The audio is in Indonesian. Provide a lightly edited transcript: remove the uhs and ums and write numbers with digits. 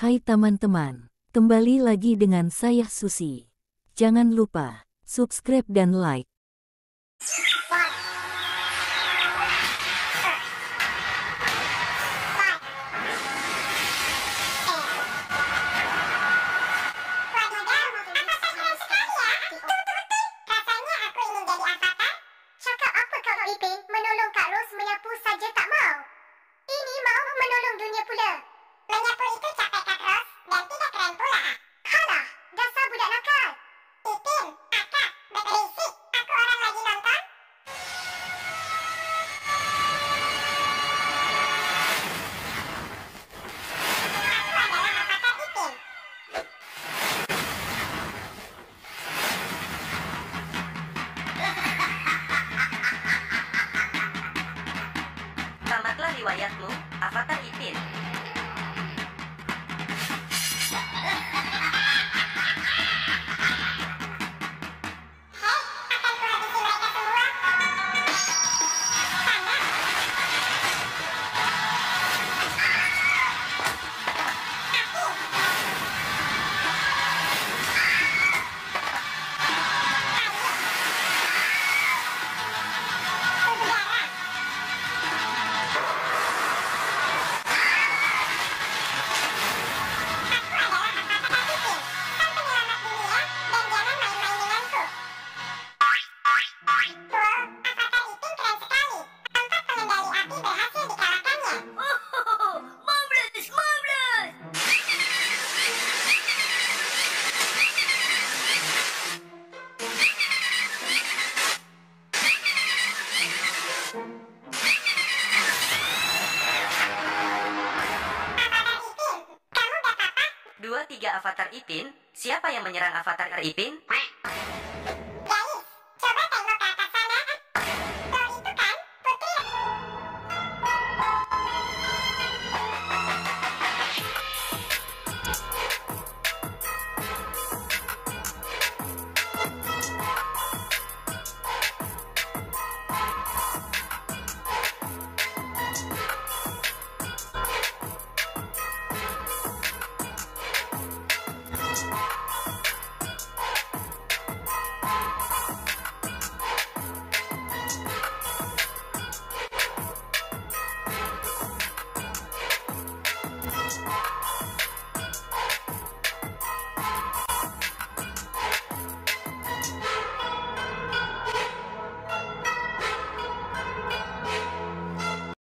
Hai teman-teman, kembali lagi dengan saya Susi. Jangan lupa subscribe dan like. Menolong Kak Ros menyapu saja tak mau. Ini mau menolong dunia pula. Menyapu itu capek Kak Ros dan tidak keren pula. Halah, dasar budak nakal. Ipin, akak, berisik. Aku orang lagi nonton. Aku adalah avatar Ipin. Tamatlah riwayatmu, Avatar Ipin. Hei, akan kuhabisi mereka semua. Sana. Udara. Aku adalah avatar Ipin, sang penyelamat dunia, dan jangan main-main denganku. Wow, avatar Ipin keren sekali. Empat pengendali api berhasil dikalahkannya. Oh, marvelous, marvelous! Avatar Ipin, kamu gak apa-apa? 2-3 Avatar Ipin, siapa yang menyerang Avatar Ipin?